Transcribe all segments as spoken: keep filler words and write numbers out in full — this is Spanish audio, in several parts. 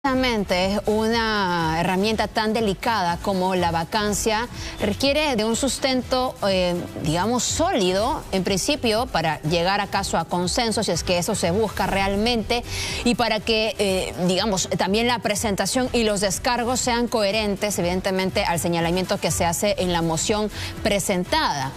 Precisamente una herramienta tan delicada como la vacancia requiere de un sustento, eh, digamos, sólido, en principio, para llegar acaso a consenso, si es que eso se busca realmente, y para que, eh, digamos, también la presentación y los descargos sean coherentes, evidentemente, al señalamiento que se hace en la moción presentada.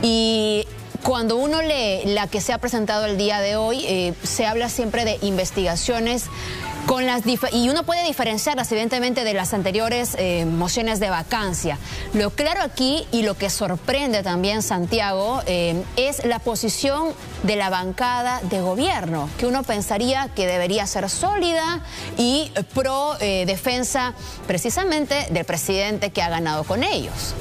Y cuando uno lee la que se ha presentado el día de hoy, eh, se habla siempre de investigaciones con las y uno puede diferenciarlas evidentemente de las anteriores eh, mociones de vacancia. Lo claro aquí y lo que sorprende también, Santiago, eh, es la posición de la bancada de gobierno, que uno pensaría que debería ser sólida y pro eh, defensa precisamente del presidente que ha ganado con ellos.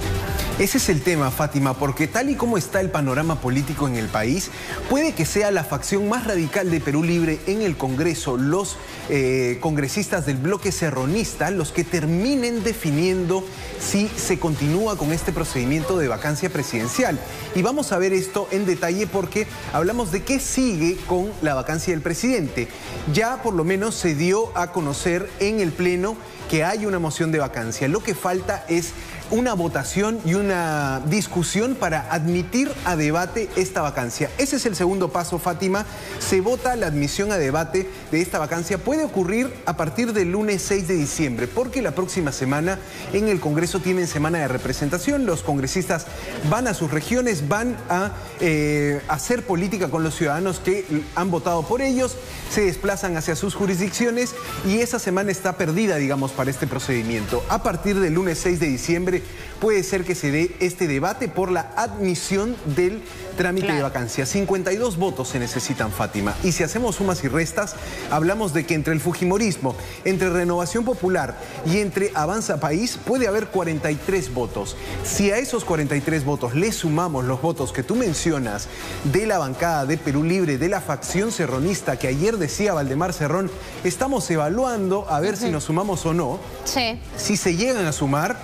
Ese es el tema, Fátima, porque tal y como está el panorama político en el país, puede que sea la facción más radical de Perú Libre en el Congreso, los eh, congresistas del bloque serronista, los que terminen definiendo si se continúa con este procedimiento de vacancia presidencial. Y vamos a ver esto en detalle porque hablamos de qué sigue con la vacancia del presidente. Ya por lo menos se dio a conocer en el Pleno que hay una moción de vacancia. Lo que falta es una votación y una discusión para admitir a debate esta vacancia. Ese es el segundo paso, Fátima. Se vota la admisión a debate de esta vacancia. Puede ocurrir a partir del lunes seis de diciembre, porque la próxima semana en el Congreso tienen semana de representación. Los congresistas van a sus regiones, van a eh, hacer política con los ciudadanos que han votado por ellos, se desplazan hacia sus jurisdicciones y esa semana está perdida, digamos, para este procedimiento. A partir del lunes seis de diciembre puede ser que se dé este debate por la admisión del trámite claro. de vacancia. cincuenta y dos votos se necesitan, Fátima. Y si hacemos sumas y restas, hablamos de que entre el fujimorismo, entre Renovación Popular y entre Avanza País puede haber cuarenta y tres votos. Si a esos cuarenta y tres votos le sumamos los votos que tú mencionas de la bancada de Perú Libre, de la facción serronista, que ayer decía Valdemar Cerrón, estamos evaluando a ver uh-huh. si nos sumamos o no. Sí. Si se llegan a sumar,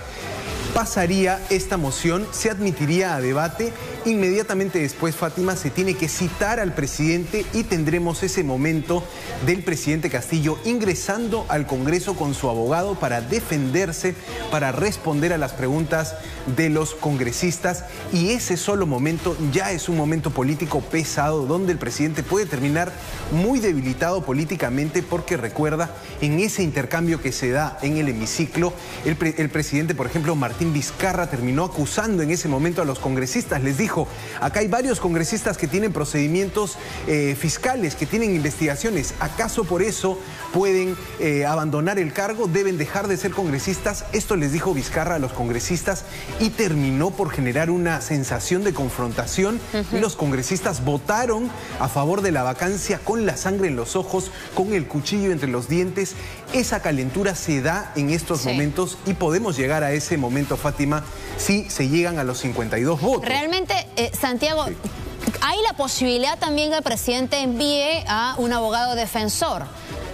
pasaría esta moción, se admitiría a debate. Inmediatamente después, Fátima, se tiene que citar al presidente y tendremos ese momento del presidente Castillo ingresando al Congreso con su abogado para defenderse, para responder a las preguntas de los congresistas. Y ese solo momento ya es un momento político pesado donde el presidente puede terminar muy debilitado políticamente porque, recuerda, en ese intercambio que se da en el hemiciclo, el, pre el presidente, por ejemplo, Martín Vizcarra, terminó acusando en ese momento a los congresistas. Les dijo: acá hay varios congresistas que tienen procedimientos eh, fiscales, que tienen investigaciones. ¿Acaso por eso pueden eh, abandonar el cargo? ¿Deben dejar de ser congresistas? Esto les dijo Vizcarra a los congresistas y terminó por generar una sensación de confrontación. Uh-huh. Y los congresistas votaron a favor de la vacancia con la sangre en los ojos, con el cuchillo entre los dientes. Esa calentura se da en estos sí. momentos y podemos llegar a ese momento, Fátima, si se llegan a los cincuenta y dos votos. Realmente, eh, Santiago, sí. hay la posibilidad también que el presidente envíe a un abogado defensor.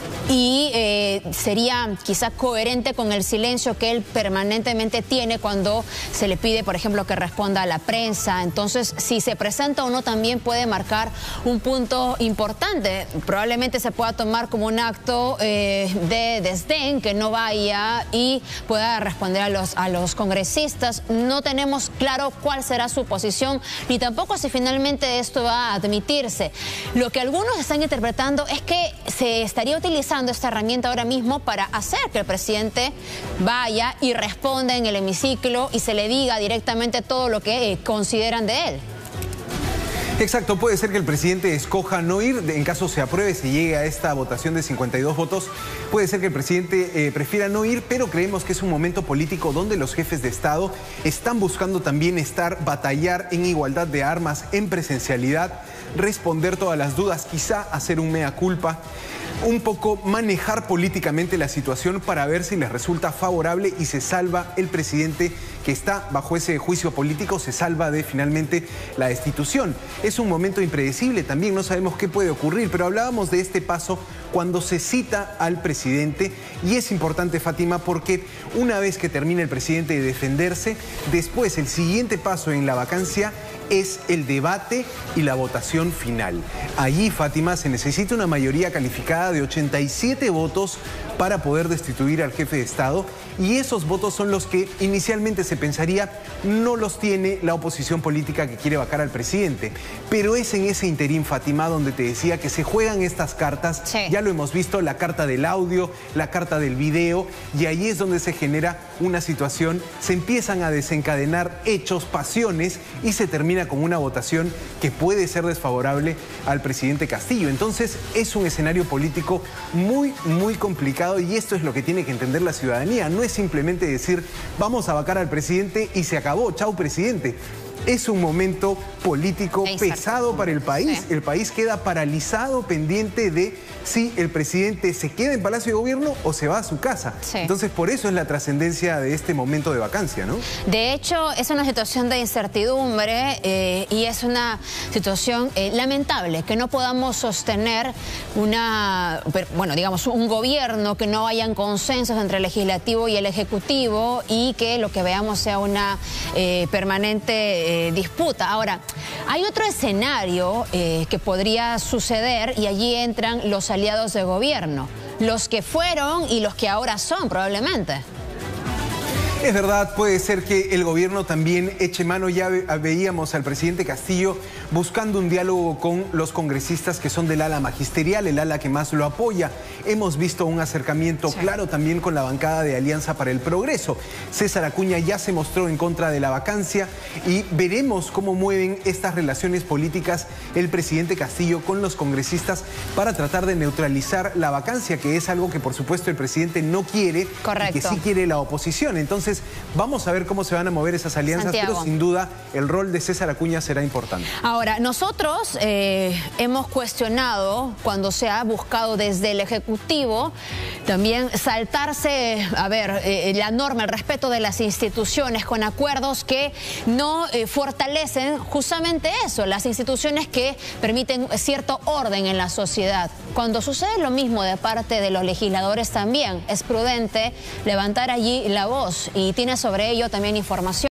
Y eh, sería quizá coherente con el silencio que él permanentemente tiene cuando se le pide, por ejemplo, que responda a la prensa. Entonces, si se presenta o no, también puede marcar un punto importante. Probablemente se pueda tomar como un acto eh, de desdén, que no vaya y pueda responder a los, a los congresistas. No tenemos claro cuál será su posición, ni tampoco si finalmente esto va a admitirse. Lo que algunos están interpretando es que se estaría utilizando esta herramienta ahora mismo para hacer que el presidente vaya y responda en el hemiciclo y se le diga directamente todo lo que eh, consideran de él. Exacto, puede ser que el presidente escoja no ir, en caso se apruebe, se llegue a esta votación de cincuenta y dos votos, puede ser que el presidente eh, prefiera no ir, pero creemos que es un momento político donde los jefes de Estado están buscando también estar, batallar en igualdad de armas, en presencialidad, responder todas las dudas, quizá hacer un mea culpa, un poco manejar políticamente la situación para ver si les resulta favorable y se salva el presidente que está bajo ese juicio político, se salva de finalmente la destitución. Es un momento impredecible también, no sabemos qué puede ocurrir, pero hablábamos de este paso cuando se cita al presidente y es importante, Fátima, porque una vez que termina el presidente de defenderse, después el siguiente paso en la vacancia es el debate y la votación final. Allí, Fátima, se necesita una mayoría calificada de ochenta y siete votos para poder destituir al jefe de Estado, y esos votos son los que inicialmente se pensaría no los tiene la oposición política que quiere vacar al presidente. Pero es en ese interín, Fátima, donde te decía que se juegan estas cartas. Sí. Ya lo hemos visto, la carta del audio, la carta del video, y ahí es donde se genera una situación, se empiezan a desencadenar hechos, pasiones, y se termina con una votación que puede ser desfavorable al presidente Castillo. Entonces es un escenario político muy, muy complicado, y esto es lo que tiene que entender la ciudadanía. No es simplemente decir, vamos a vacar al presidente y se acabó, chau presidente. Es un momento político Exacto. pesado para el país. Sí. El país queda paralizado, pendiente de si el presidente se queda en Palacio de Gobierno o se va a su casa. Sí. Entonces, por eso es la trascendencia de este momento de vacancia, ¿no? De hecho, es una situación de incertidumbre eh, y es una situación eh, lamentable que no podamos sostener una, bueno, digamos, un gobierno, que no hayan consensos entre el legislativo y el ejecutivo, y que lo que veamos sea una eh, permanente Eh, disputa. Ahora, hay otro escenario eh, que podría suceder, y allí entran los aliados de gobierno, los que fueron y los que ahora son, probablemente. Es verdad, puede ser que el gobierno también eche mano. Ya ve, veíamos al presidente Castillo buscando un diálogo con los congresistas que son del ala magisterial, el ala que más lo apoya. Hemos visto un acercamiento sí. claro también con la bancada de Alianza para el Progreso. César Acuña ya se mostró en contra de la vacancia, y veremos cómo mueven estas relaciones políticas el presidente Castillo con los congresistas para tratar de neutralizar la vacancia, que es algo que por supuesto el presidente no quiere. Correcto. Y que sí quiere la oposición. Entonces, vamos a ver cómo se van a mover esas alianzas, Santiago. Pero sin duda el rol de César Acuña será importante. Ahora, nosotros eh, hemos cuestionado cuando se ha buscado desde el Ejecutivo también saltarse, a ver, eh, la norma, el respeto de las instituciones, con acuerdos que no eh, fortalecen justamente eso, las instituciones que permiten cierto orden en la sociedad. Cuando sucede lo mismo de parte de los legisladores, también es prudente levantar allí la voz, y tiene sobre ello también información.